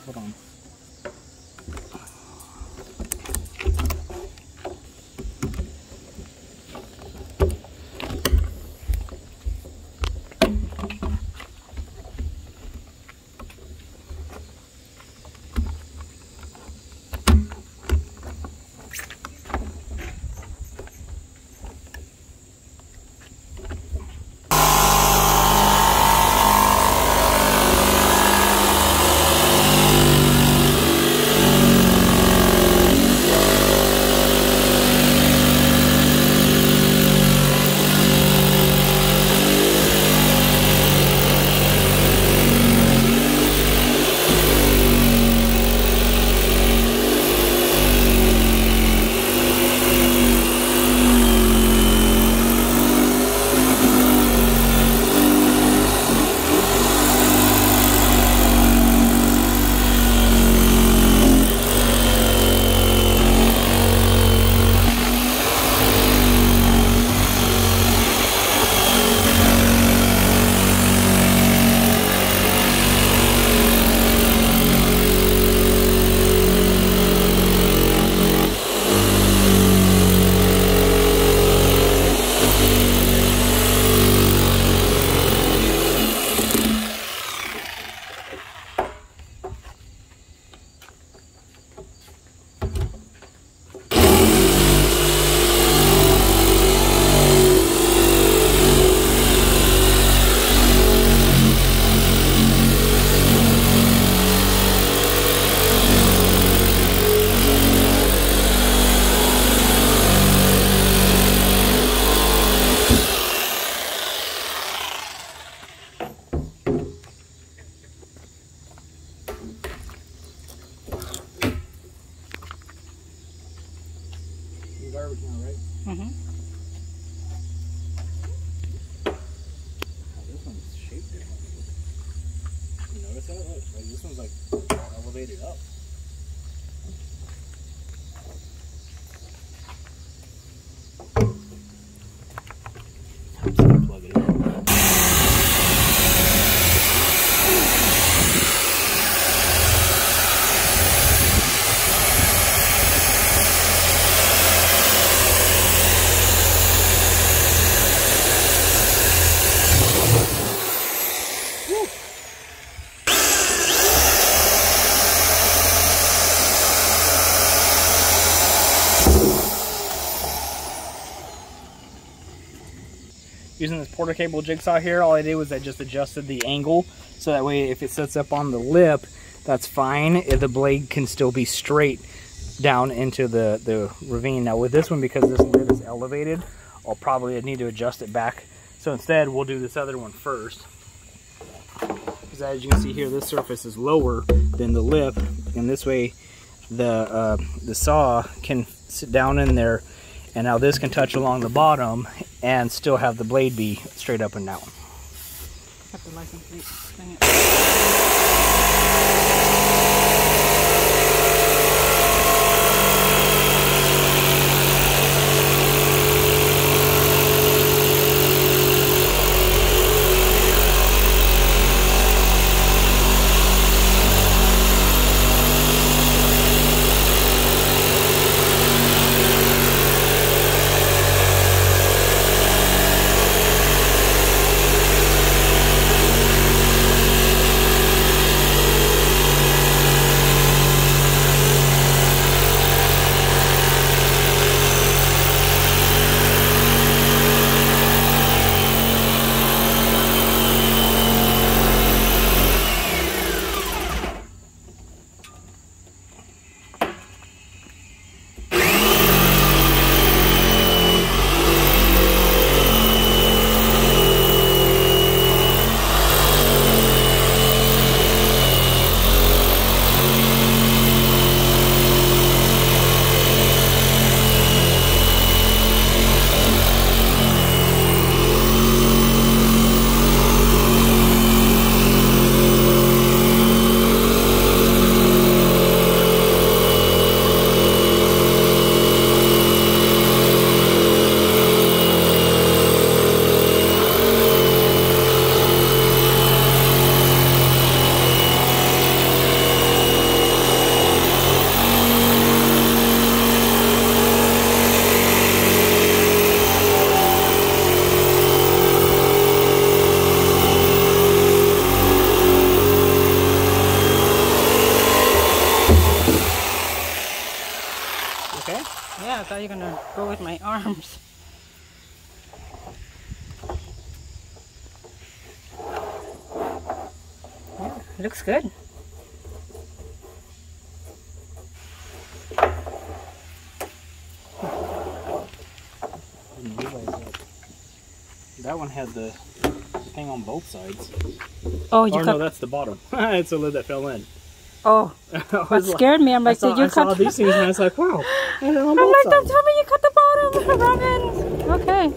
Hold on. Garbage now, right? Mm-hmm. Oh, this one's shaped differently. You notice that? Look, like this one's like elevated up. Plug it in. Using this Porter cable jigsaw here, all I did was I just adjusted the angle so that way if it sits up on the lip, that's fine. The blade can still be straight down into the ravine. Now with this one, because this lid is elevated, I'll probably need to adjust it back. So instead, we'll do this other one first. Because as you can see here, this surface is lower than the lip, and this way the saw can sit down in there. And now this can touch along the bottom and still have the blade be straight up and down. Got the license plate. Dang it. thought you were gonna go with my arms. Yeah, it looks good. Didn't realize that one had the thing on both sides. Oh, you Oh cut. no, that's the bottom. It's a lid that fell in. Oh, that scared me. I'm like, did you I cut? saw these things and I was like, wow. And they're on I'm both like, sides. don't tell me you cut the bottom, Robin. Okay.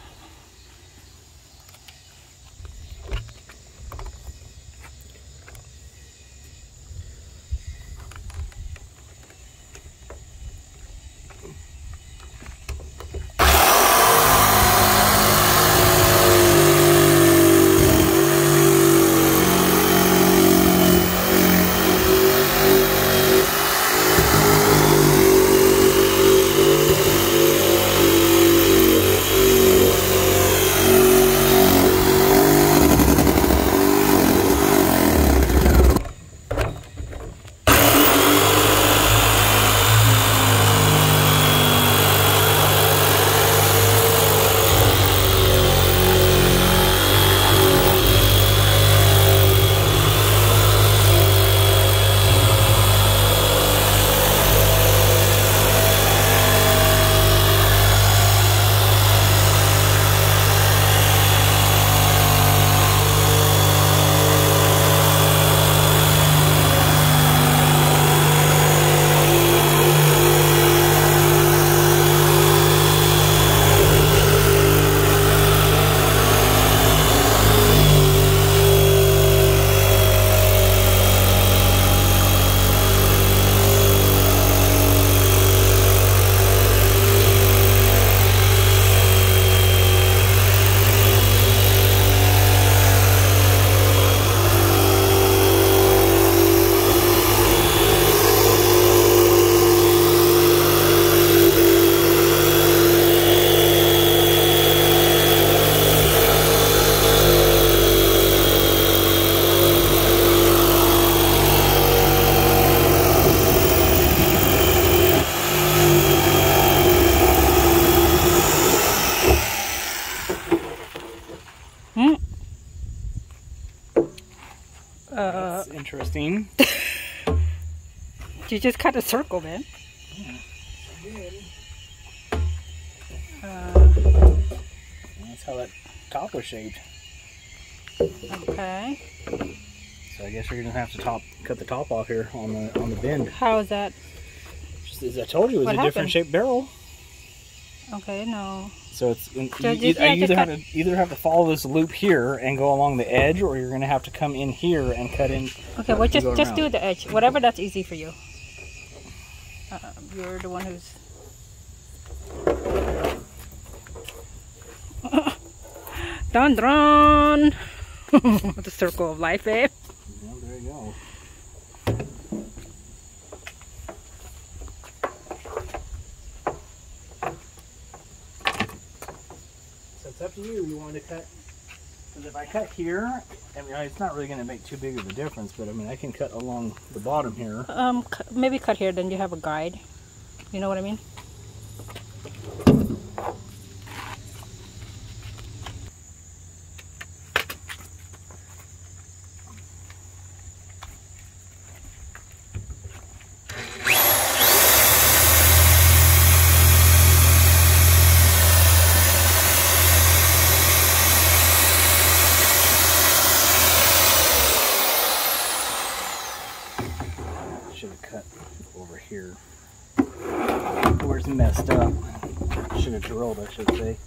That's interesting. You just cut a circle, man. That's how that top was shaped. Okay. So I guess you're gonna have to cut the top off here on the bend. How is that? Just as I told you, it was What a different happened? shaped barrel. Okay, no. So it's you just either have to follow this loop here and go along the edge, or you're gonna have to come in here and cut in. Okay, well, and just go do around. the edge. Whatever that's easy for you. You're the one who's... Dun dun! The circle of life, babe. Yeah, there you go. So it's up to you. You want to cut? Because if I cut here, I mean, it's not really going to make too big of a difference. But I mean, I can cut along the bottom here. Maybe cut here, then you have a guide. You know what I mean? Should have cut over here. Where's messed up? Should have drilled, I should say.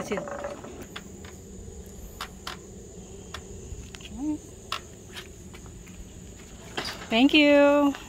see. Thank you.